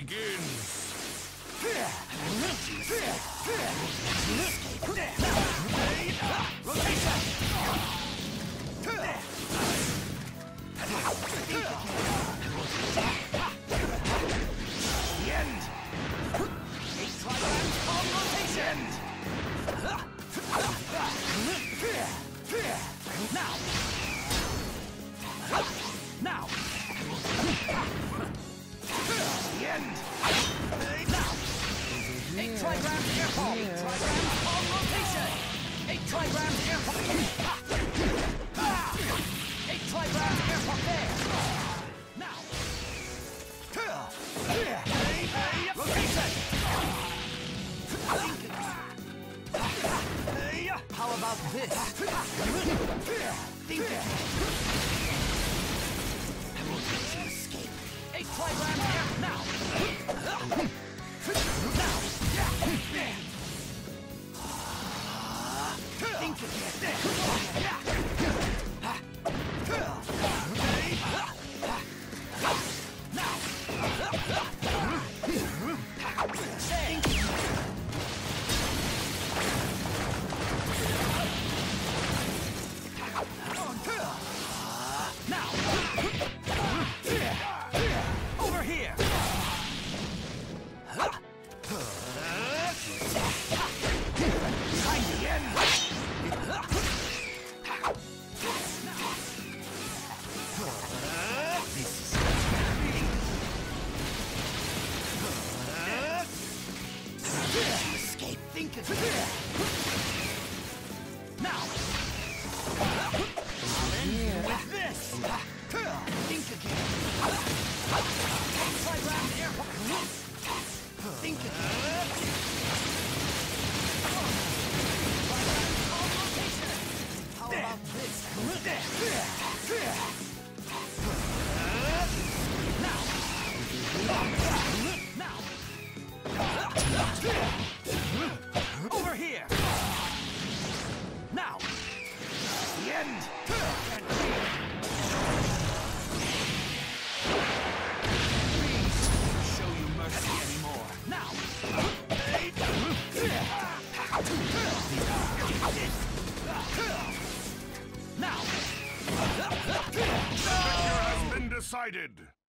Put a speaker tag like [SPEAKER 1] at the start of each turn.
[SPEAKER 1] begins.
[SPEAKER 2] Now! The end! Now! 8 trigrams air pulse! 8 trigrams palm rotation! 8 trigrams air pulse! 8 trigrams air pulse there! Now! Rotation! How about this? Think again! I will let you escape! 8 trigrams air now! Now! Think again! Now! Think again! Now! Over here! Time to end! Escape! Think of it! Now! With this! Think again! Try round air! Think again! How about this? Now! Over here! Now! The end! Please, show you mercy anymore. Now! Now!
[SPEAKER 1] The victor has been decided.